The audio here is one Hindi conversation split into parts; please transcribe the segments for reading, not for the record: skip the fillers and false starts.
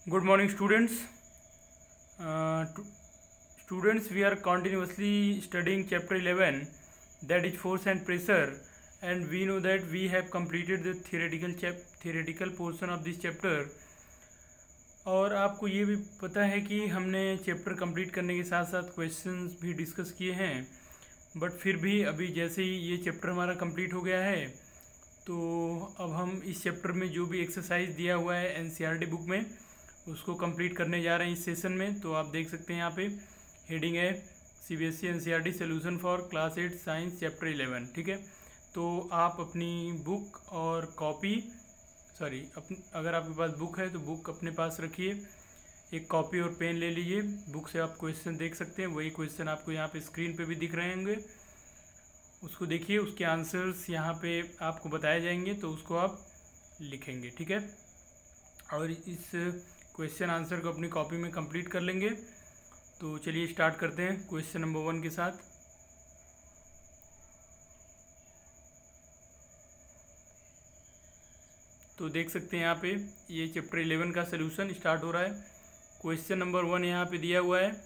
Good morning, students. Students, we are continuously studying chapter 11, that is force and pressure, and we know that we have completed the theoretical portion of this chapter. और आपको ये भी पता है कि हमने चैप्टर कंप्लीट करने के साथ साथ क्वेश्चंस भी डिस्कस किए हैं, बट फिर भी अभी जैसे ही ये चैप्टर हमारा कंप्लीट हो गया है तो अब हम इस चैप्टर में जो भी एक्सरसाइज दिया हुआ है एनसीईआरटी बुक में उसको कंप्लीट करने जा रहे हैं इस सेशन में। तो आप देख सकते हैं यहाँ पे हेडिंग है CBSE NCERT solution for class 8 science chapter 11। ठीक है, तो आप अपनी बुक और कॉपी अगर आपके पास बुक है तो बुक अपने पास रखिए, एक कॉपी और पेन ले लीजिए। बुक से आप क्वेश्चन देख सकते हैं, वही क्वेश्चन आपको यहाँ पे स्क्रीन पे भी दिख रहे होंगे, उसको देखिए, उसके आंसर्स यहाँ पे आपको बताए जाएंगे तो उसको आप लिखेंगे। ठीक है, और इस क्वेश्चन आंसर को अपनी कॉपी में कंप्लीट कर लेंगे। तो चलिए स्टार्ट करते हैं क्वेश्चन नंबर 1 के साथ। तो देख सकते हैं यहाँ पे ये चैप्टर 11 का सलूशन स्टार्ट हो रहा है। क्वेश्चन नंबर 1 यहाँ पे दिया हुआ है,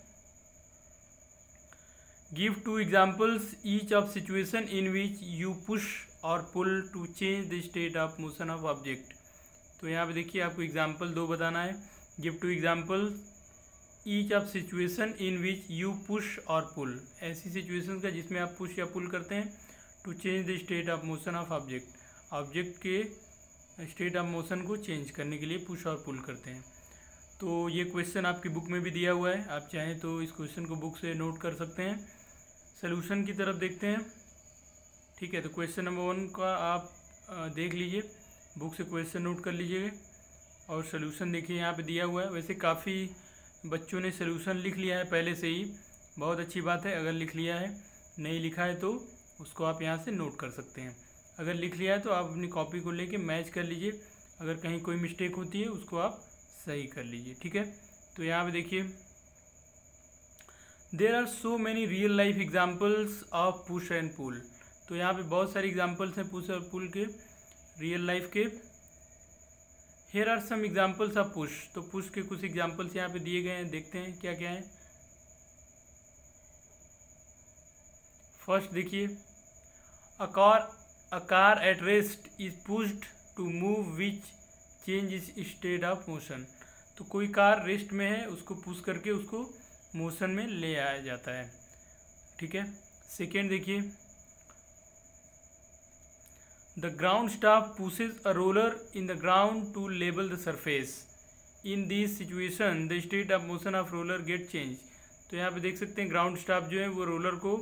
give 2 examples each of situation in which you push और pull to change the state of motion of object. तो यहाँ पे देखिए आपको एग्जाम्पल 2 बताना है। Give 2 example each of situation in which you push और पुल, ऐसी सिचुएशन का जिसमें आप पुश या पुल करते हैं to change the state of motion of object के स्टेट ऑफ मोशन को चेंज करने के लिए पुश और पुल करते हैं। तो ये क्वेश्चन आपकी बुक में भी दिया हुआ है, आप चाहें तो इस क्वेश्चन को बुक से नोट कर सकते हैं। सॉल्यूशन की तरफ देखते हैं। ठीक है, तो क्वेश्चन नंबर 1 का आप देख लीजिए, बुक से क्वेश्चन नोट कर लीजिए और सॉल्यूशन देखिए यहाँ पे दिया हुआ है। वैसे काफ़ी बच्चों ने सॉल्यूशन लिख लिया है पहले से ही, बहुत अच्छी बात है। अगर लिख लिया है, नहीं लिखा है तो उसको आप यहाँ से नोट कर सकते हैं। अगर लिख लिया है तो आप अपनी कॉपी को लेके मैच कर लीजिए, अगर कहीं कोई मिस्टेक होती है उसको आप सही कर लीजिए। ठीक है, तो यहाँ पे देखिए, there are so many real life examples of push and pull. तो यहाँ पे बहुत सारे एग्जाम्पल्स हैं पुश और पुल के, रियल लाइफ के। Here are some examples of push, तो पुश के कुछ एग्जाम्पल्स यहाँ पे दिए गए हैं, देखते हैं क्या क्या है। फर्स्ट देखिए, a car at rest is pushed to move which changes state of motion। तो कोई कार रेस्ट में है, उसको पुश करके उसको मोशन में ले आया जाता है। ठीक है, सेकेंड देखिए, the ground staff pushes a roller in the ground to level the surface. In this situation the state of motion of roller get change. तो यहाँ पे देख सकते हैं ग्राउंड स्टाफ जो है वो रोलर को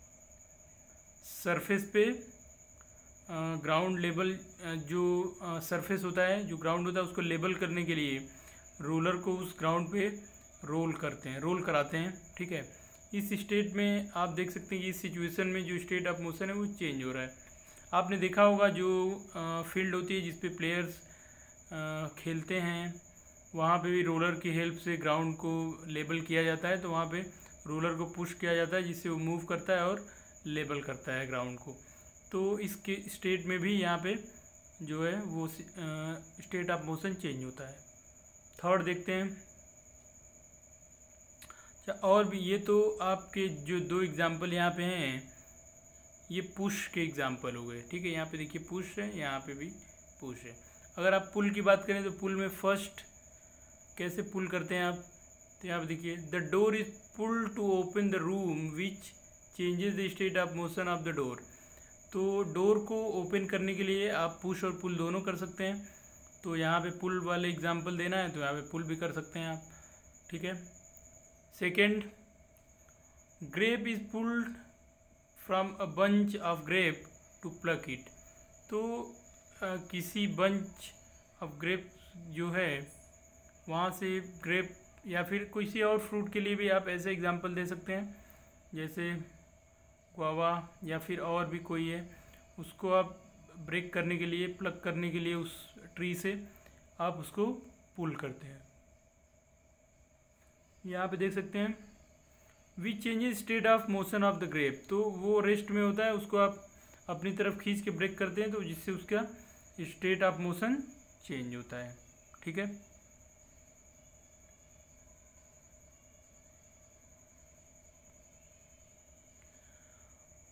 सरफेस पे ग्राउंड लेवल जो सरफेस होता है, जो ग्राउंड होता है उसको लेवल करने के लिए रोलर को उस ग्राउंड पे रोल कराते हैं। ठीक है, इस स्टेट में आप देख सकते हैं कि इस सिचुएशन में जो स्टेट ऑफ मोशन है वो चेंज हो रहा है। आपने देखा होगा जो फील्ड होती है जिस पे प्लेयर्स खेलते हैं, वहाँ पे भी रोलर की हेल्प से ग्राउंड को लेवल किया जाता है। तो वहाँ पे रोलर को पुश किया जाता है जिससे वो मूव करता है और लेवल करता है ग्राउंड को। तो इसके स्टेट में भी यहाँ पे जो है वो स्टेट ऑफ मोशन चेंज होता है। थर्ड देखते हैं। अच्छा, और भी ये तो आपके जो 2 एग्जाम्पल यहाँ पे हैं ये पुश के एग्जाम्पल हो गए। ठीक है, यहाँ पे देखिए पुश है, यहाँ पे भी पुश है। अगर आप पुल की बात करें तो पुल में फर्स्ट कैसे पुल करते हैं आप, तो यहाँ पे देखिए, the door is pull to open the room which changes the state of motion of the door. तो डोर को ओपन करने के लिए आप पुश और पुल दोनों कर सकते हैं। तो यहाँ पे पुल वाले एग्जाम्पल देना है तो यहाँ पे पुल भी कर सकते हैं आप। ठीक है, second, grape is pulled from a bunch of grape to pluck it. तो किसी बंच ऑफ ग्रेप जो है वहाँ से ग्रेप या फिर किसी और फ्रूट के लिए भी आप ऐसे एग्जाम्पल दे सकते हैं, जैसे गुआवा या फिर और भी कोई है, उसको आप ब्रेक करने के लिए, प्लग करने के लिए उस ट्री से आप उसको पुल करते हैं। यहाँ पे देख सकते हैं which changes state of motion of the grape. तो वो रेस्ट में होता है, उसको आप अपनी तरफ खींच के ब्रेक करते हैं तो जिससे उसका स्टेट ऑफ मोशन चेंज होता है। ठीक है,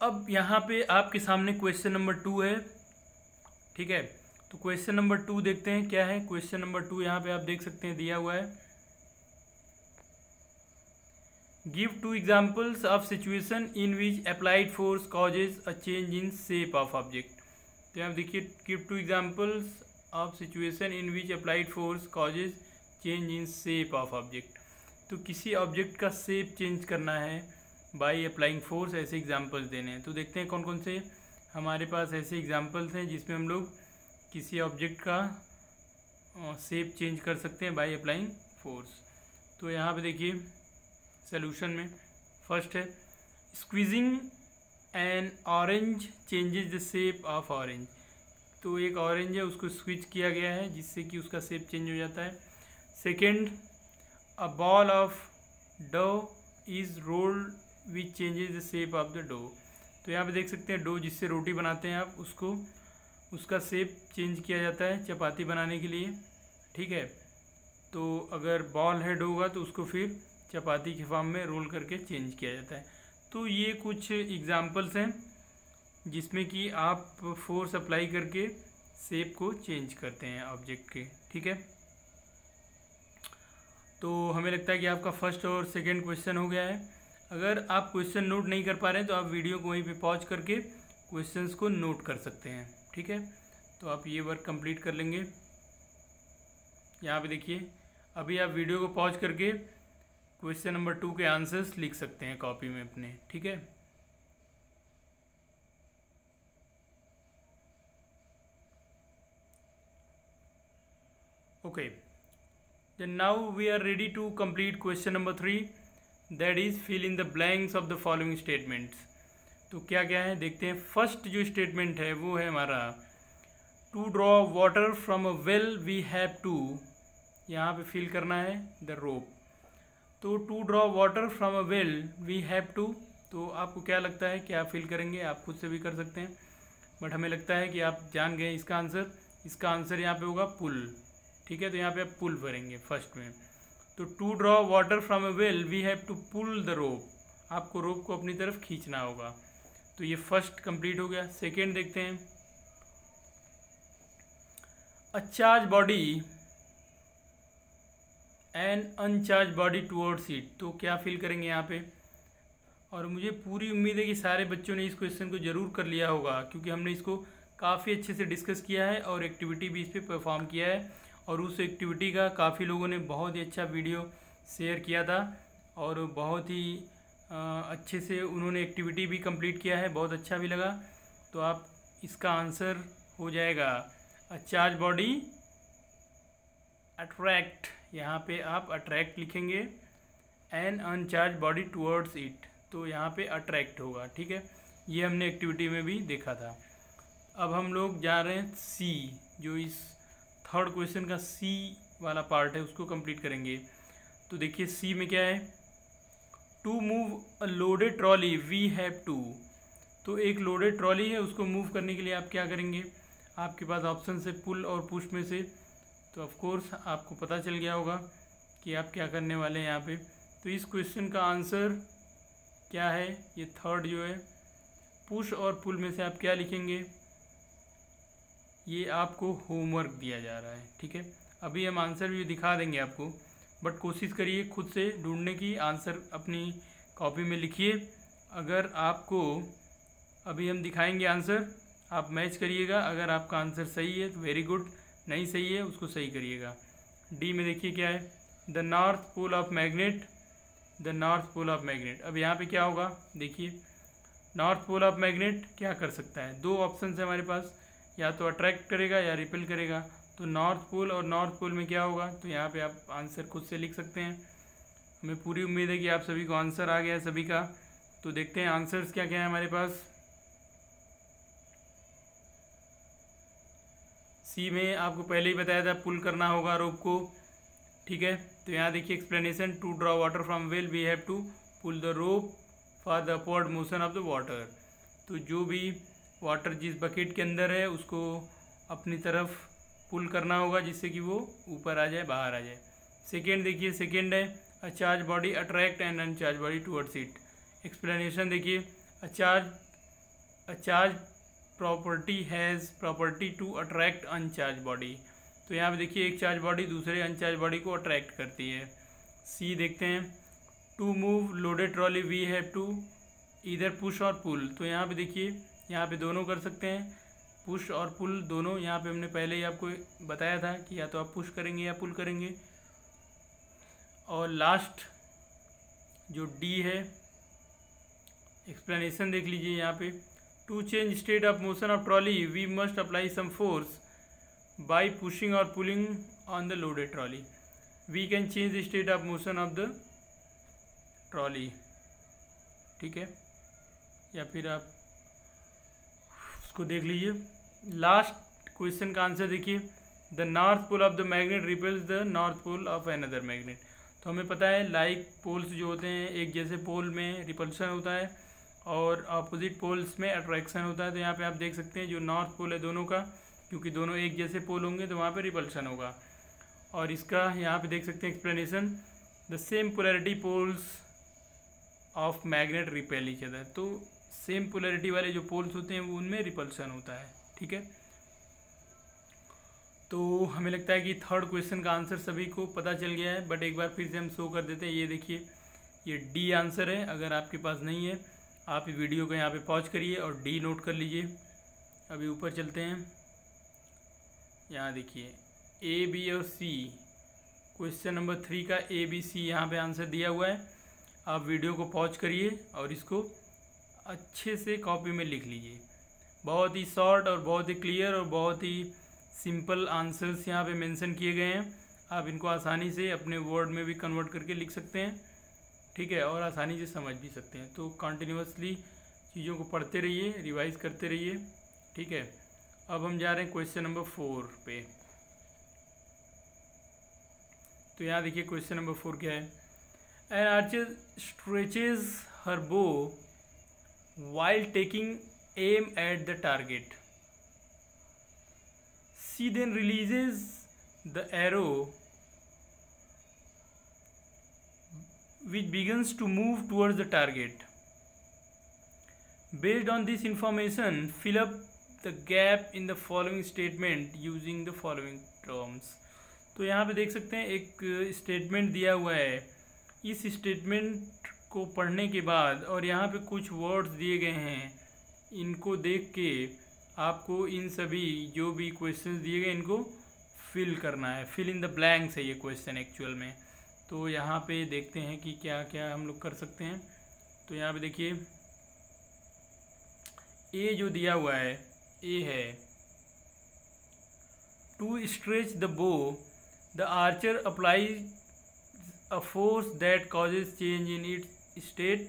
अब यहाँ पे आपके सामने क्वेश्चन नंबर 2 है, ठीक है। तो क्वेश्चन नंबर 2 देखते हैं क्या है। क्वेश्चन नंबर 2 यहाँ पे आप देख सकते हैं दिया हुआ है, give 2 examples of situation in which applied force causes a change in shape of object. तो यहाँ देखिए, give 2 examples of situation in which applied force causes change in shape of object. तो किसी ऑब्जेक्ट का शेप चेंज करना है बाई अप्लाइंग फोर्स, ऐसे एग्जाम्पल्स देने हैं। तो देखते हैं कौन कौन से हमारे पास ऐसे एग्जाम्पल्स हैं जिसमें हम लोग किसी ऑब्जेक्ट का शेप चेंज कर सकते हैं बाई अप्लाइंग फोर्स। तो यहाँ पे देखिए सॉल्यूशन में फर्स्ट है, squeezing an orange changes the shape of orange. तो एक ऑरेंज है, उसको स्क्वीज किया गया है जिससे कि उसका शेप चेंज हो जाता है। Second, a ball of dough is rolled which changes the shape of the dough. तो यहाँ पे देख सकते हैं डो जिससे रोटी बनाते हैं आप, उसका शेप चेंज किया जाता है चपाती बनाने के लिए, ठीक है। तो अगर बॉल हेड होगा तो उसको फिर चपाती के फॉर्म में रोल करके चेंज किया जाता है। तो ये कुछ एग्जाम्पल्स हैं जिसमें कि आप फोर्स अप्लाई करके शेप को चेंज करते हैं ऑब्जेक्ट के, ठीक है। तो हमें लगता है कि आपका फर्स्ट और सेकंड क्वेश्चन हो गया है। अगर आप क्वेश्चन नोट नहीं कर पा रहे हैं तो आप वीडियो को वहीं पे पॉज करके क्वेश्चंस को नोट कर सकते हैं, ठीक है। तो आप ये वर्क कंप्लीट कर लेंगे। यहाँ पे देखिए, अभी आप वीडियो को पॉज करके क्वेश्चन नंबर 2 के आंसर्स लिख सकते हैं कॉपी में अपने, ठीक है। Okay, then now we are ready to complete question number 3, that is fill in the blanks of the following statements। तो क्या क्या है देखते हैं। फर्स्ट जो स्टेटमेंट है वो है हमारा, to draw water from a well we have to, यहाँ पे फिल करना है द रोप। तो to draw water from a well we have to, तो आपको क्या लगता है क्या फिल करेंगे? आप खुद से भी कर सकते हैं, बट हमें लगता है कि आप जान गए इसका आंसर। इसका आंसर यहाँ पे होगा पुल, ठीक है। तो यहाँ पे आप पुल भरेंगे फर्स्ट में। तो to draw water from a well we have to pull the rope, आपको रोप को अपनी तरफ खींचना होगा। तो ये फर्स्ट कंप्लीट हो गया। सेकेंड देखते हैं, a charge body and uncharge body towards it, तो क्या फील करेंगे यहाँ पे? और मुझे पूरी उम्मीद है कि सारे बच्चों ने इस क्वेश्चन को ज़रूर कर लिया होगा, क्योंकि हमने इसको काफ़ी अच्छे से डिस्कस किया है और एक्टिविटी भी इस पर परफॉर्म किया है। और उस एक्टिविटी का काफ़ी लोगों ने बहुत ही अच्छा वीडियो शेयर किया था और बहुत ही अच्छे से उन्होंने एक्टिविटी भी कंप्लीट किया है, बहुत अच्छा भी लगा। तो आप इसका आंसर हो जाएगा अ चार्ज बॉडी अट्रैक्ट, यहाँ पे आप अट्रैक्ट लिखेंगे, an uncharge body towards it, तो यहाँ पे अट्रैक्ट होगा, ठीक है। ये हमने एक्टिविटी में भी देखा था। अब हम लोग जा रहे हैं सी, जो इस थर्ड क्वेश्चन का सी वाला पार्ट है उसको कंप्लीट करेंगे। तो देखिए सी में क्या है, to move a loaded trolley we have to. तो एक लोडेड ट्रॉली है, उसको मूव करने के लिए आप क्या करेंगे? आपके पास ऑप्शन है पुल और पुश में से, तो ऑफ कोर्स आपको पता चल गया होगा कि आप क्या करने वाले हैं यहाँ पे। तो इस क्वेश्चन का आंसर क्या है? ये थर्ड जो है, पुश और पुल में से आप क्या लिखेंगे? ये आपको होमवर्क दिया जा रहा है, ठीक है। अभी हम आंसर भी दिखा देंगे आपको, बट कोशिश करिए खुद से ढूंढने की, आंसर अपनी कॉपी में लिखिए। अगर आपको अभी हम दिखाएंगे आंसर, आप मैच करिएगा। अगर आपका आंसर सही है तो वेरी गुड, नहीं सही है उसको सही करिएगा। डी में देखिए क्या है, the north pole of magnet, the north pole of magnet. अब यहाँ पे क्या होगा देखिए, नॉर्थ पोल ऑफ मैग्नेट क्या कर सकता है? दो ऑप्शन है हमारे पास, या तो अट्रैक्ट करेगा या रिपेल करेगा। तो नॉर्थ पोल और नॉर्थ पोल में क्या होगा? तो यहाँ पे आप आंसर खुद से लिख सकते हैं। हमें पूरी उम्मीद है कि आप सभी को आंसर आ गया है सभी का। तो देखते हैं आंसर्स क्या क्या है हमारे पास। सी में आपको पहले ही बताया था पुल करना होगा रोप को, ठीक है। तो यहाँ देखिए explanation, to draw water from well we have to pull the rope for the upward motion of the water. तो जो भी वाटर जिस बकेट के अंदर है उसको अपनी तरफ पुल करना होगा जिससे कि वो ऊपर आ जाए, बाहर आ जाए। सेकेंड देखिए, सेकेंड है a charge body attract and uncharge body towards it. Explanation देखिए, a charge a charge property has property to attract uncharge body. तो यहाँ पे देखिए एक चार्ज बॉडी दूसरे अनचार्ज बॉडी को अट्रैक्ट करती है। सी देखते हैं, to move loaded trolley we have to इधर पुश और पुल। तो यहाँ पे देखिए यहाँ पे दोनों कर सकते हैं, पुश और पुल दोनों। यहाँ पे हमने पहले ही आपको बताया था कि या तो आप पुश करेंगे या पुल करेंगे। और लास्ट जो डी है, एक्सप्लेनेशन देख लीजिए यहाँ पे, to change state of motion of trolley we must apply some force by pushing और pulling on the loaded trolley. We can change the state of motion of the trolley, ठीक है। या फिर आप उसको देख लीजिए। लास्ट क्वेश्चन का आंसर देखिए, the north pole of the magnet repels the north pole of another magnet. तो हमें पता है लाइक पोल्स जो होते हैं एक जैसे पोल में रिपल्सन होता है और अपोजिट पोल्स में अट्रैक्शन होता है। तो यहाँ पे आप देख सकते हैं जो नॉर्थ पोल है दोनों का, क्योंकि दोनों एक जैसे पोल होंगे तो वहाँ पे रिपल्सन होगा। और इसका यहाँ पे देख सकते हैं explanation, the same polarity poles of magnet repel each other. तो सेम पोलैरिटी वाले जो पोल्स होते हैं वो उनमें रिपल्सन होता है, ठीक है। तो हमें लगता है कि थर्ड क्वेश्चन का आंसर सभी को पता चल गया है, बट एक बार फिर से हम शो कर देते हैं। ये देखिए ये डी आंसर है। अगर आपके पास नहीं है आप वीडियो को यहाँ पे पॉज करिए और डी नोट कर लीजिए। अभी ऊपर चलते हैं, यहाँ देखिए ए बी और सी, क्वेश्चन नंबर 3 का ए बी सी यहाँ पे आंसर दिया हुआ है। आप वीडियो को पॉज करिए और इसको अच्छे से कॉपी में लिख लीजिए। बहुत ही शॉर्ट और बहुत ही क्लियर और बहुत ही सिंपल आंसर्स यहाँ पे मेंशन किए गए हैं। आप इनको आसानी से अपने वर्ड में भी कन्वर्ट करके लिख सकते हैं, ठीक है, और आसानी से समझ भी सकते हैं। तो कंटिन्यूअसली चीज़ों को पढ़ते रहिए, रिवाइज करते रहिए, ठीक है। अब हम जा रहे हैं क्वेश्चन नंबर 4 पे। तो यहाँ देखिए क्वेश्चन नंबर 4 क्या है, एन आर्चर स्ट्रेचेज हर बो while taking aim at the target. She then releases the arrow which begins to move towards the target. Based on this information, fill up the gap in the following statement using the following terms. तो यहाँ पे देख सकते हैं एक स्टेटमेंट दिया हुआ है। इस स्टेटमेंट को पढ़ने के बाद और यहाँ पे कुछ वर्ड्स दिए गए हैं, इनको देख के आपको इन सभी जो भी क्वेश्चंस दिए गए इनको फिल करना है। फिल इन द ब्लैंक्स है ये क्वेश्चन एक्चुअल में। तो यहाँ पे देखते हैं कि क्या क्या हम लोग कर सकते हैं। तो यहाँ पे देखिए ए जो दिया हुआ है, ए है to stretch the bow the archer applies a force that causes change in its state,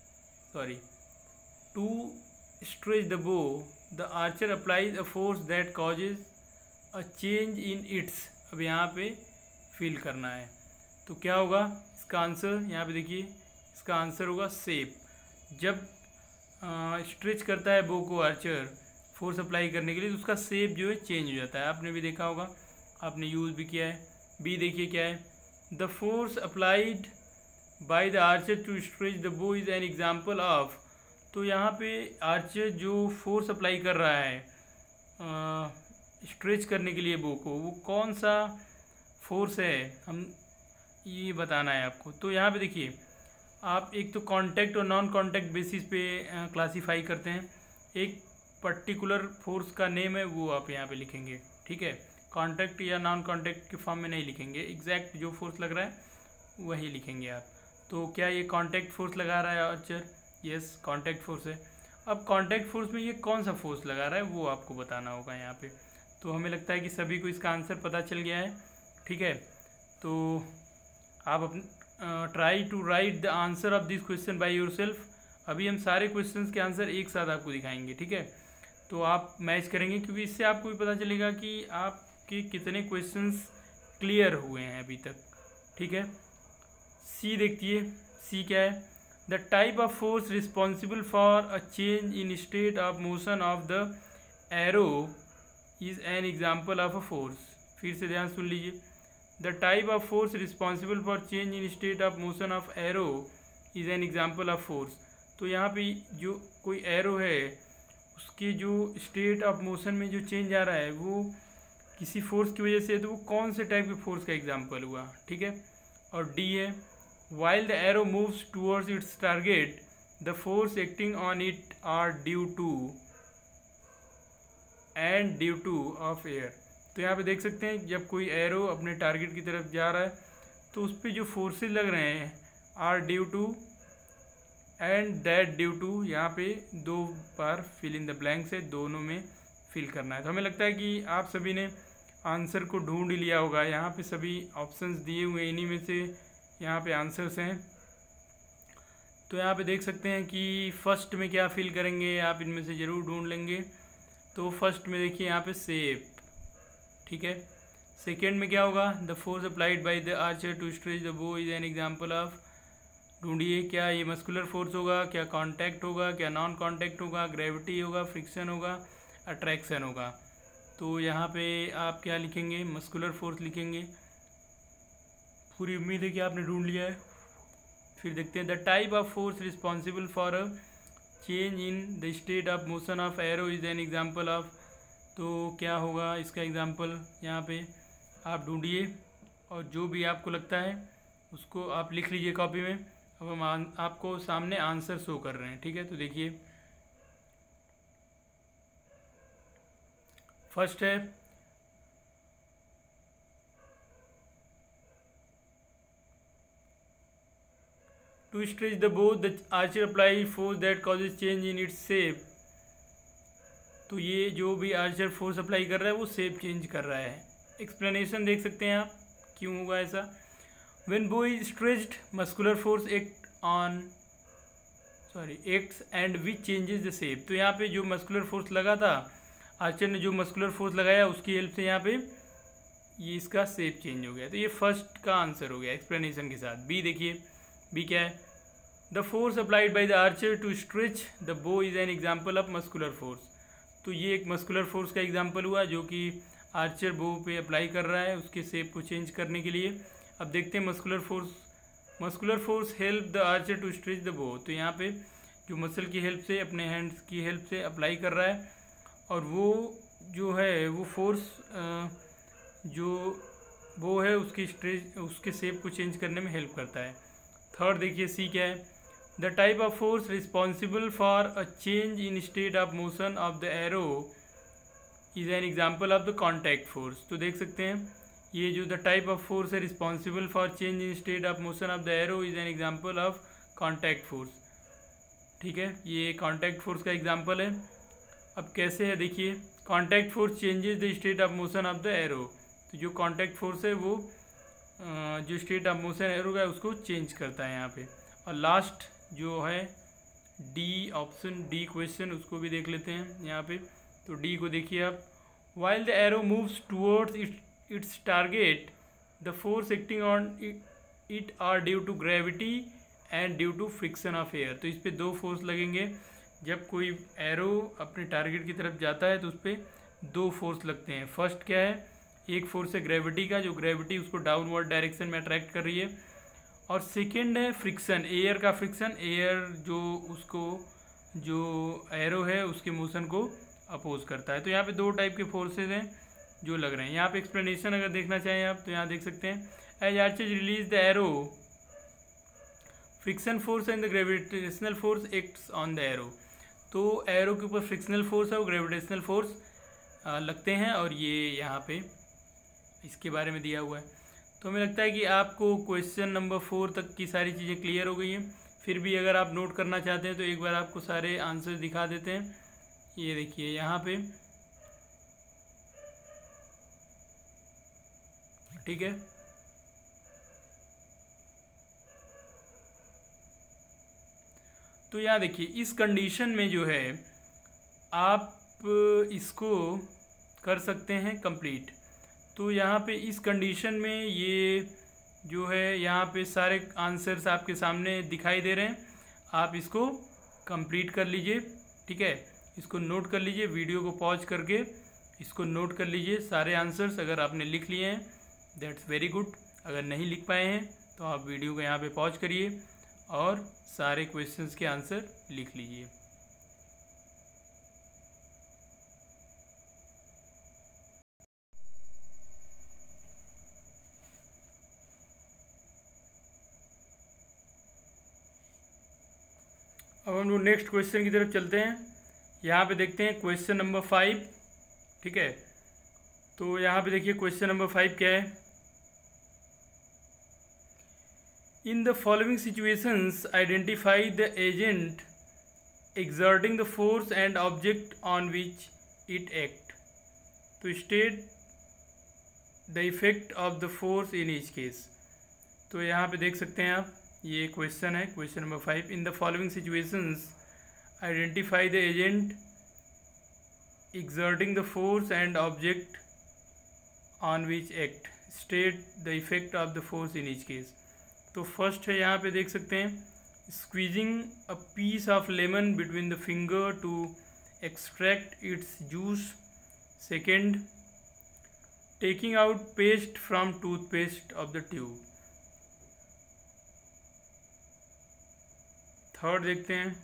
to stretch the bow the archer applies a force that causes a change in its। अब यहाँ पे फिल करना है। तो क्या होगा इसका आंसर, यहाँ पे देखिए इसका आंसर होगा शेप। जब स्ट्रेच करता है बो को आर्चर फोर्स अप्लाई करने के लिए तो उसका शेप जो है चेंज हो जाता है। आपने भी देखा होगा, आपने यूज़ भी किया है। बी देखिए क्या है, The force applied by the archer to stretch the bow is an example of। तो यहाँ पे आर्चर जो फोर्स अप्लाई कर रहा है स्ट्रेच करने के लिए बो को, वो कौन सा फोर्स है हम ये बताना है आपको। तो यहाँ पे देखिए आप एक तो कांटेक्ट और नॉन कांटेक्ट बेसिस पे क्लासीफाई करते हैं। एक पर्टिकुलर फोर्स का नेम है वो आप यहाँ पे लिखेंगे, ठीक है। कांटेक्ट या नॉन कांटेक्ट के फॉर्म में नहीं लिखेंगे, एग्जैक्ट जो फोर्स लग रहा है वही लिखेंगे आप। तो क्या ये कांटेक्ट फोर्स लगा रहा है आर्चर? यस, कांटेक्ट फोर्स है। अब कांटेक्ट फोर्स में ये कौन सा फोर्स लगा रहा है वो आपको बताना होगा यहाँ पे। तो हमें लगता है कि सभी को इसका आंसर पता चल गया है, ठीक है। तो आप try to write the answer of this question by yourself. अभी हम सारे क्वेश्चंस के आंसर एक साथ आपको दिखाएंगे, ठीक है। तो आप मैच करेंगे क्योंकि इससे आपको भी पता चलेगा कि आपके कितने क्वेश्चंस क्लियर हुए हैं अभी तक, ठीक है। सी देखिए, सी क्या है? The type of force responsible for a change in state of motion of the arrow is an example of a force. फिर से ध्यान सुन लीजिए, the type of force responsible for change in state of motion of arrow is an example of force. तो यहाँ पे जो कोई एरो है उसके जो स्टेट ऑफ मोशन में जो चेंज आ रहा है वो किसी फोर्स की वजह से है, तो वो कौन से टाइप के फोर्स का एग्जांपल हुआ, ठीक है। और डी है while the arrow moves towards its target the force acting on it are due to of air. तो यहाँ पे देख सकते हैं जब कोई एरो अपने टारगेट की तरफ जा रहा है तो उस पर जो फोर्सेस लग रहे हैं are due to and that due to, यहाँ पे 2 बार फिल इन द ब्लैंक्स है, दोनों में फिल करना है। तो हमें लगता है कि आप सभी ने आंसर को ढूंढ लिया होगा। यहाँ पे सभी ऑप्शंस दिए हुए, इन्हीं में से यहाँ पे आंसर्स हैं। तो यहाँ पे देख सकते हैं कि फर्स्ट में क्या फिल करेंगे, आप इनमें से ज़रूर ढूंढ लेंगे। तो फर्स्ट में देखिए यहाँ पे सेप, ठीक है। सेकेंड में क्या होगा, the force applied by the archer to stretch the bow is an example of. ढूंढिए क्या ये मस्कुलर फोर्स होगा, क्या कांटेक्ट होगा, क्या नॉन कांटेक्ट होगा, ग्रेविटी होगा, फ्रिक्शन होगा, अट्रैक्शन होगा। तो यहाँ पे आप क्या लिखेंगे, मस्कुलर फोर्स लिखेंगे। पूरी उम्मीद है कि आपने ढूंढ लिया है। फिर देखते हैं the type of force responsible for a change in the state of motion of arrow is an example of. तो क्या होगा इसका एग्जाम्पल, यहाँ पे आप ढूंढिए और जो भी आपको लगता है उसको आप लिख लीजिए कॉपी में। अब हम आपको सामने आंसर शो कर रहे हैं, ठीक है। तो देखिए फर्स्ट है to stretch the bow the archer apply force that causes change in its shape. तो ये जो भी आर्चर फोर्स अप्लाई कर रहा है वो शेप चेंज कर रहा है। एक्सप्लेनेशन देख सकते हैं आप क्यों होगा ऐसा। When bow is stretched muscular force acts and which changes the shape. तो यहाँ पे जो मस्कुलर फोर्स लगा था, आर्चर ने जो मस्कुलर फोर्स लगाया उसकी हेल्प से यहाँ पे ये इसका शेप चेंज हो गया। तो ये फर्स्ट का आंसर हो गया एक्सप्लेनेशन के साथ। बी देखिए, बी क्या है, the force applied by the archer to stretch the bow is an example of muscular force. तो ये एक मस्कुलर फोर्स का एग्जाम्पल हुआ जो कि आर्चर बो पे अप्लाई कर रहा है उसके शेप को चेंज करने के लिए। अब देखते हैं muscular force help the archer to stretch the bow. तो यहाँ पे जो मसल की हेल्प से, अपने हैंड्स की हेल्प से अप्लाई कर रहा है और वो जो है वो फोर्स जो वो है उसके शेप को चेंज करने में हेल्प करता है। थर्ड देखिए सी क्या है, the type of force responsible for a change in state of motion of the arrow is an example of the contact force. तो देख सकते हैं ये जो द टाइप ऑफ फोर्स है responsible for change in state of motion of the arrow is an example of contact force, ठीक है। ये कॉन्टैक्ट फोर्स का एग्जाम्पल है। अब कैसे है देखिए, contact force changes the state of motion of the arrow. तो जो कॉन्टैक्ट फोर्स है वो जो स्टेट ऑफ मोशन एरो का है उसको चेंज करता है यहाँ पे। और लास्ट जो है डी ऑप्शन, डी क्वेश्चन, उसको भी देख लेते हैं यहाँ पे। तो डी को देखिए आप, while the arrow moves towards its target the force acting on it are due to gravity and due to friction of air. तो इस पर 2 फोर्स लगेंगे। जब कोई एरो अपने टारगेट की तरफ जाता है तो उस पर 2 फोर्स लगते हैं। फर्स्ट क्या है, एक फोर्स है ग्रेविटी का, जो ग्रेविटी उसको डाउनवर्ड डायरेक्शन में अट्रैक्ट कर रही है। और सेकेंड है फ्रिक्शन, एयर का फ्रिक्शन, एयर जो एरो है उसके मोशन को अपोज करता है। तो यहाँ पे 2 टाइप के फोर्सेज हैं जो लग रहे हैं। यहाँ पे एक्सप्लेनेशन अगर देखना चाहें आप तो यहाँ देख सकते हैं, as archer release the arrow friction force and the gravitational force acts on the arrow. तो एरो के ऊपर फ्रिक्शनल फोर्स है और ग्रेविटेशनल फोर्स लगते हैं और ये यहाँ पे इसके बारे में दिया हुआ है। तो हमें लगता है कि आपको क्वेश्चन नंबर 4 तक की सारी चीज़ें क्लियर हो गई हैं। फिर भी अगर आप नोट करना चाहते हैं तो एक बार आपको सारे आंसर दिखा देते हैं। ये देखिए यहाँ पे, ठीक है। तो यहाँ देखिए इस कंडीशन में जो है आप इसको कर सकते हैं कंप्लीट। तो यहाँ पे इस कंडीशन में ये जो है यहाँ पे सारे आंसर्स आपके सामने दिखाई दे रहे हैं। आप इसको कंप्लीट कर लीजिए, ठीक है। इसको नोट कर लीजिए, वीडियो को पॉज करके इसको नोट कर लीजिए सारे आंसर्स। अगर आपने लिख लिए हैं दैट्स वेरी गुड। अगर नहीं लिख पाए हैं तो आप वीडियो को यहाँ पे पॉज करिए और सारे क्वेश्चंस के आंसर लिख लीजिए। अब हम लोग नेक्स्ट क्वेश्चन की तरफ चलते हैं। यहाँ पे देखते हैं क्वेश्चन नंबर 5, ठीक है। तो यहाँ पे देखिए क्वेश्चन नंबर 5 क्या है। In the following situations identify the agent exerting the force and object on which it act to state the effect of the force in each case। तो यहाँ पे देख सकते हैं आप, ये क्वेश्चन है, question number 5। In the following situations identify the agent exerting the force and object on which act state the effect of the force in each case। तो फर्स्ट है, यहाँ पे देख सकते हैं, squeezing a piece of lemon between the finger to extract its juice। Second, taking out paste from toothpaste of the tube। Third देखते हैं,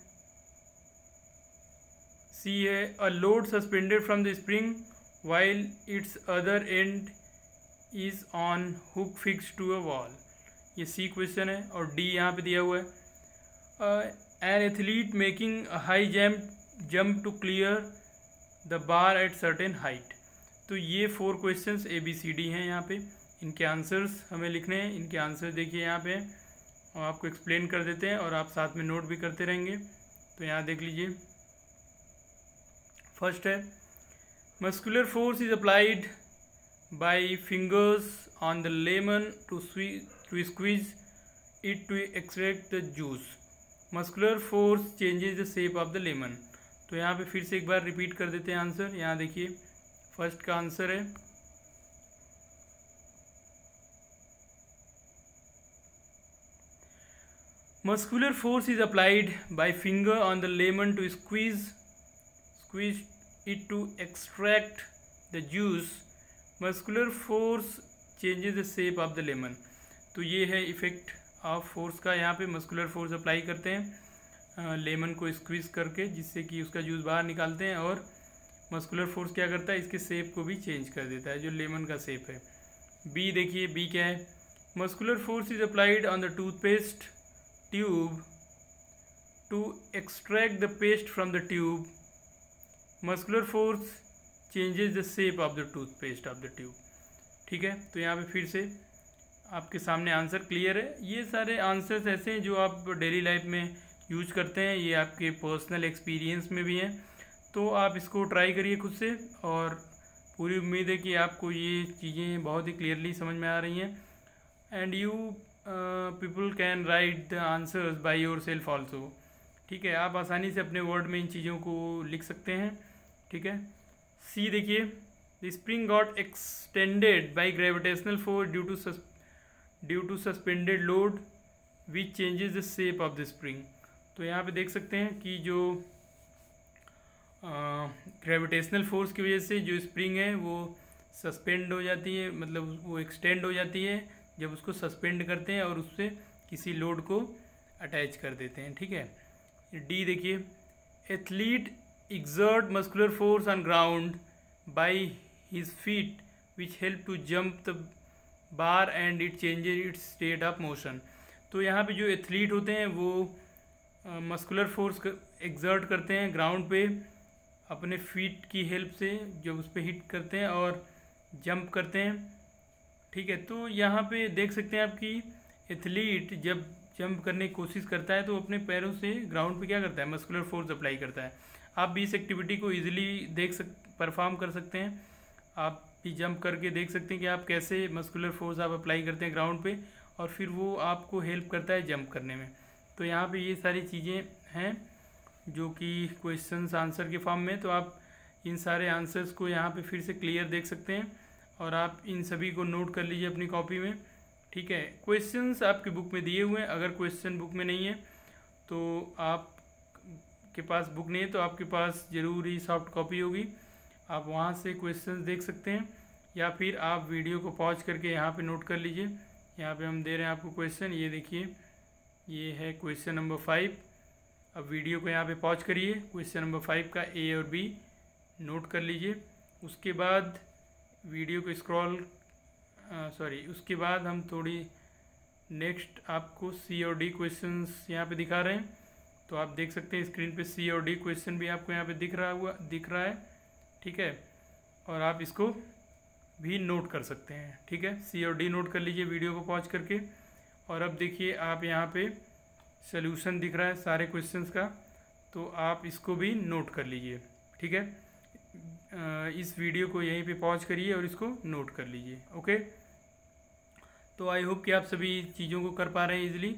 C है, a load suspended from the spring while its other end is on hook fixed to a wall। ये सी क्वेश्चन है। और डी यहाँ पे दिया हुआ है, an athlete making a high jump to clear the bar at certain height। तो ये 4 क्वेश्चंस ABCD हैं यहाँ पे। इनके आंसर्स हमें लिखने हैं। इनके आंसर्स देखिए यहाँ पे, हम आपको एक्सप्लेन कर देते हैं और आप साथ में नोट भी करते रहेंगे। तो यहाँ देख लीजिए, फर्स्ट है, muscular force is applied by fingers on the lemon to squeeze it to extract the juice. Muscular force changes the shape of the lemon. तो यहाँ पे फिर से एक बार रिपीट कर देते हैं आंसर। यहाँ देखिए, फर्स्ट का आंसर है muscular force is applied by finger on the lemon to squeeze it to extract the juice. Muscular force changes the shape of the lemon. तो ये है इफेक्ट ऑफ फोर्स का। यहाँ पे मस्कुलर फोर्स अप्लाई करते हैं लेमन को स्क्वीज करके, जिससे कि उसका जूस बाहर निकालते हैं। और मस्कुलर फोर्स क्या करता है, इसके शेप को भी चेंज कर देता है, जो लेमन का शेप है। बी देखिए, बी क्या है, muscular force is applied on the toothpaste tube to extract the paste from the tube. Muscular force changes the shape of the toothpaste of the tube. ठीक है, तो यहाँ पे फिर से आपके सामने आंसर क्लियर है। ये सारे आंसर्स ऐसे हैं जो आप डेली लाइफ में यूज करते हैं, ये आपके पर्सनल एक्सपीरियंस में भी हैं। तो आप इसको ट्राई करिए खुद से, और पूरी उम्मीद है कि आपको ये चीज़ें बहुत ही क्लियरली समझ में आ रही हैं। And you people can write the answers by yourself also. ठीक है, आप आसानी से अपने वर्ड में इन चीज़ों को लिख सकते हैं। ठीक है, सी देखिए, the spring got extended by gravitational force due to suspended load which changes the shape of the spring. तो यहाँ पे देख सकते हैं कि जो ग्रेविटेशनल फोर्स की वजह से जो स्प्रिंग है वो सस्पेंड हो जाती है, मतलब वो एक्सटेंड हो जाती है जब उसको सस्पेंड करते हैं और उससे किसी लोड को अटैच कर देते हैं। ठीक है, डी देखिए, athlete exert muscular force on ground by his feet which help to jump the bar and it changes its state of motion। तो यहाँ पे जो एथलीट होते हैं वो मस्कुलर फोर्स एक्सर्ट करते हैं ग्राउंड पे अपने फीट की हेल्प से, जब उस पर हिट करते हैं और जंप करते हैं। ठीक है, तो यहाँ पे देख सकते हैं आप कि एथलीट जब जंप करने की कोशिश करता है तो अपने पैरों से ग्राउंड पे क्या करता है, मस्कुलर फोर्स अप्लाई करता है। आप भी इस एक्टिविटी को ईजिली परफॉर्म कर सकते हैं। आप भी जंप करके देख सकते हैं कि आप कैसे मस्कुलर फोर्स आप अप्लाई करते हैं ग्राउंड पे, और फिर वो आपको हेल्प करता है जंप करने में। तो यहाँ पे ये सारी चीज़ें हैं जो कि क्वेश्चंस आंसर के फॉर्म में। तो आप इन सारे आंसर्स को यहाँ पे फिर से क्लियर देख सकते हैं, और आप इन सभी को नोट कर लीजिए अपनी कॉपी में। ठीक है, क्वेश्चंस आपकी बुक में दिए हुए हैं। अगर क्वेश्चन बुक में नहीं है तो आप के पास बुक नहीं है तो आपके पास ज़रूर ही सॉफ्ट कॉपी होगी, आप वहाँ से क्वेश्चंस देख सकते हैं, या फिर आप वीडियो को पॉज करके यहाँ पे नोट कर लीजिए। यहाँ पे हम दे रहे हैं आपको क्वेश्चन, ये देखिए, ये है क्वेश्चन नंबर 5। अब वीडियो को यहाँ पे पॉज करिए, क्वेश्चन नंबर 5 का ए और बी नोट कर लीजिए। उसके बाद वीडियो को उसके बाद हम थोड़ी नेक्स्ट आपको सी और डी क्वेश्चंस यहाँ पे दिखा रहे हैं। तो आप देख सकते हैं स्क्रीन पे सी और डी क्वेश्चन भी आपको यहाँ पे दिख रहा है, ठीक है। और आप इसको भी नोट कर सकते हैं, ठीक है। सी और डी नोट कर लीजिए वीडियो को पॉज करके। और अब देखिए आप यहाँ पे सॉल्यूशन दिख रहा है सारे क्वेश्चंस का, तो आप इसको भी नोट कर लीजिए, ठीक है। इस वीडियो को यहीं पे पॉज करिए और इसको नोट कर लीजिए, ओके। तो आई होप कि आप सभी चीज़ों को कर पा रहे हैं इजीली।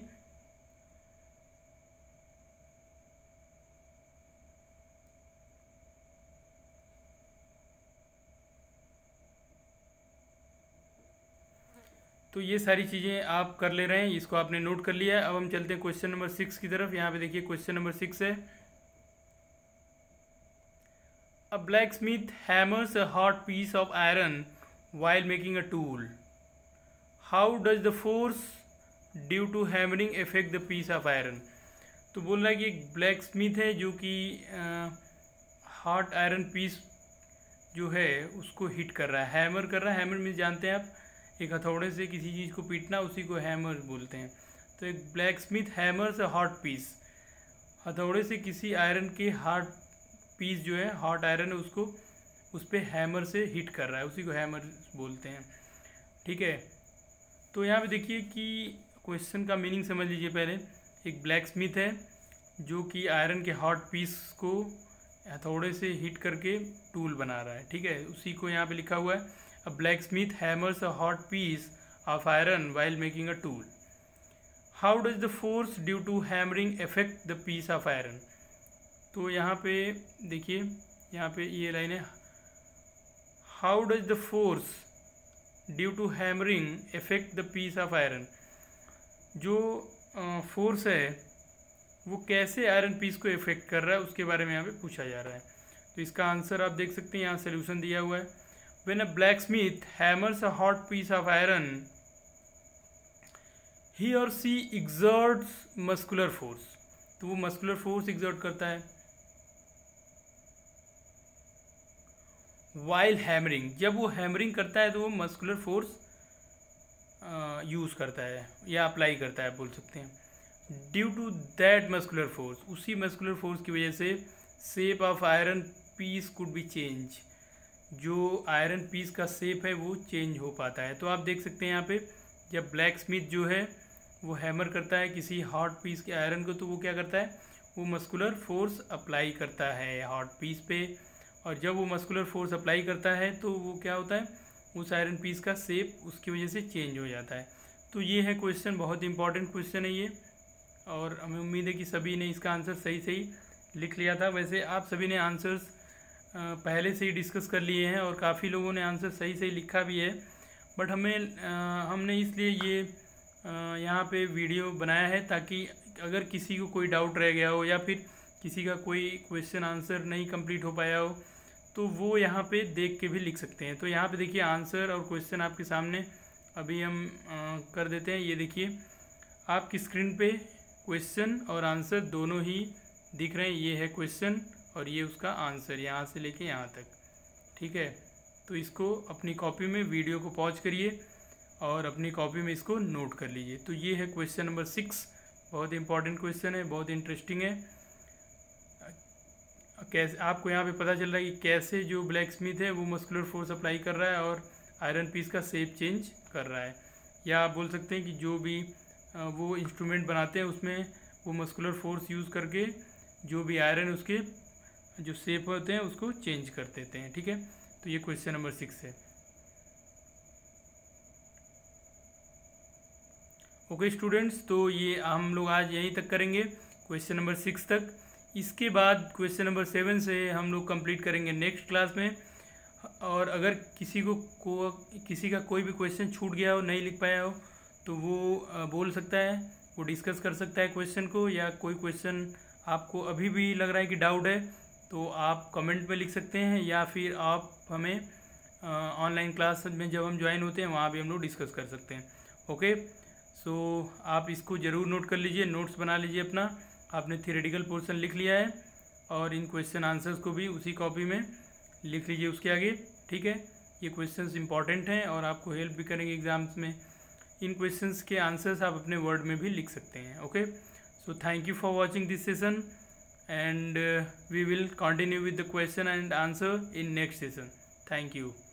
तो ये सारी चीज़ें आप कर ले रहे हैं, इसको आपने नोट कर लिया है। अब हम चलते हैं क्वेश्चन नंबर 6 की तरफ। यहाँ पे देखिए क्वेश्चन नंबर 6 है, अ blacksmith hammers a hot piece of iron while making a tool. How does the force due to hammering affect the piece of iron? तो बोल रहा है कि एक ब्लैक स्मिथ है जो कि हॉट आयरन पीस जो है उसको हिट कर रहा है, हैमर कर रहा है। हैमर में जानते हैं आप, एक हथौड़े से किसी चीज़ को पीटना, उसी को हैमर बोलते हैं। तो एक blacksmith hammers a hot piece, हथौड़े से किसी आयरन के हॉट पीस जो है, हॉट आयरन है, उसको उस पर हैमर से हिट कर रहा है, उसी को हैमर बोलते हैं, ठीक है। तो यहाँ पे देखिए कि क्वेश्चन का मीनिंग समझ लीजिए पहले। एक ब्लैक स्मिथ है जो कि आयरन के हॉट पीस को हथौड़े से हिट करके टूल बना रहा है, ठीक है। उसी को यहाँ पे लिखा हुआ है, a blacksmith hammers a hot piece of iron while making a tool. How does the force due to hammering affect the piece of iron. तो यहाँ पे देखिए, यहाँ पे ये लाइन है, how does the force due to hammering affect the piece of iron. जो फोर्स है वो कैसे आयरन पीस को इफेक्ट कर रहा है उसके बारे में यहाँ पे पूछा जा रहा है। तो इसका आंसर आप देख सकते हैं, यहाँ सोल्यूशन दिया हुआ है। When a blacksmith hammers a hot piece of iron he और सी एक्सर्ट्स मस्कुलर फोर्स। तो वो मस्कुलर फोर्स एक्सर्ट करता है वाइल हैमरिंग। जब वो हैमरिंग करता है तो वो मस्कुलर फोर्स यूज़ करता है या अप्लाई करता है, बोल सकते हैं। Due to that muscular force, उसी मस्कुलर फोर्स की वजह से shape of iron piece could be change, जो आयरन पीस का शेप है वो चेंज हो पाता है। तो आप देख सकते हैं यहाँ पे, जब ब्लैक स्मिथ जो है वो हैमर करता है किसी हॉट पीस के आयरन को, तो वो क्या करता है, वो मस्कुलर फोर्स अप्लाई करता है हॉट पीस पे। और जब वो मस्कुलर फोर्स अप्लाई करता है तो वो क्या होता है, उस आयरन पीस का शेप उसकी वजह से चेंज हो जाता है। तो ये है क्वेश्चन, बहुत इंपॉर्टेंट क्वेश्चन है ये, और हमें उम्मीद है कि सभी ने इसका आंसर सही सही लिख लिया था। वैसे आप सभी ने आंसर्स पहले से ही डिस्कस कर लिए हैं और काफ़ी लोगों ने आंसर सही सही लिखा भी है, बट हमने इसलिए ये यहाँ पे वीडियो बनाया है ताकि अगर किसी को कोई डाउट रह गया हो या फिर किसी का कोई क्वेश्चन आंसर नहीं कंप्लीट हो पाया हो तो वो यहाँ पे देख के भी लिख सकते हैं। तो यहाँ पे देखिए आंसर और क्वेश्चन आपके सामने अभी हम कर देते हैं। ये देखिए आपकी स्क्रीन पे क्वेश्चन और आंसर दोनों ही दिख रहे हैं। ये है क्वेश्चन और ये उसका आंसर, यहाँ से लेके यहाँ तक, ठीक है। तो इसको अपनी कॉपी में वीडियो को पॉज करिए और अपनी कॉपी में इसको नोट कर लीजिए। तो ये है क्वेश्चन नंबर 6, बहुत इंपॉर्टेंट क्वेश्चन है, बहुत इंटरेस्टिंग है। कैसे आपको यहाँ पे पता चल रहा है कि कैसे जो ब्लैक स्मिथ है वो मस्कुलर फोर्स अप्लाई कर रहा है और आयरन पीस का शेप चेंज कर रहा है। या आप बोल सकते हैं कि जो भी वो इंस्ट्रूमेंट बनाते हैं उसमें वो मस्कुलर फोर्स यूज़ करके जो भी आयरन उसके जो शेप होते हैं उसको चेंज कर देते हैं, ठीक है। तो ये क्वेश्चन नंबर 6 है। ओके स्टूडेंट्स, तो ये हम लोग आज यहीं तक करेंगे, क्वेश्चन नंबर 6 तक। इसके बाद क्वेश्चन नंबर 7 से हम लोग कंप्लीट करेंगे नेक्स्ट क्लास में। और अगर किसी का कोई भी क्वेश्चन छूट गया हो, नहीं लिख पाया हो, तो वो बोल सकता है, वो डिस्कस कर सकता है क्वेश्चन को। या कोई क्वेश्चन आपको अभी भी लग रहा है कि डाउट है तो आप कमेंट में लिख सकते हैं, या फिर आप हमें ऑनलाइन क्लास में जब हम ज्वाइन होते हैं वहाँ भी हम लोग डिस्कस कर सकते हैं। ओके, सो आप इसको ज़रूर नोट कर लीजिए, नोट्स बना लीजिए अपना। आपने थियोरेटिकल पोर्शन लिख लिया है और इन क्वेश्चन आंसर्स को भी उसी कॉपी में लिख लीजिए उसके आगे, ठीक है। ये क्वेश्चंस इंपॉर्टेंट हैं और आपको हेल्प भी करेंगे एग्जाम्स में। इन क्वेश्चंस के आंसर्स आप अपने वर्ड में भी लिख सकते हैं। Okay, So thank you for watching this session, and we will continue with the question and answer in next session. Thank you.